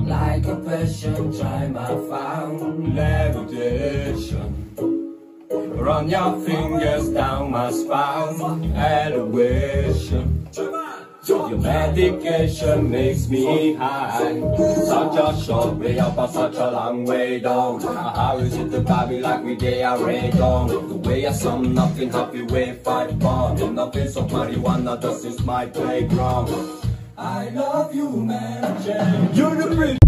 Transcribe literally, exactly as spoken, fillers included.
Like a passion, try my found levitation. Run your fingers down my spine, elevation. Your medication makes me high. Such a short way up and such a long way down. How is it about me like we day are radon? The way I sum nothing happy way fight born. And nothing so marijuana, this is my playground. I love you, man. You're the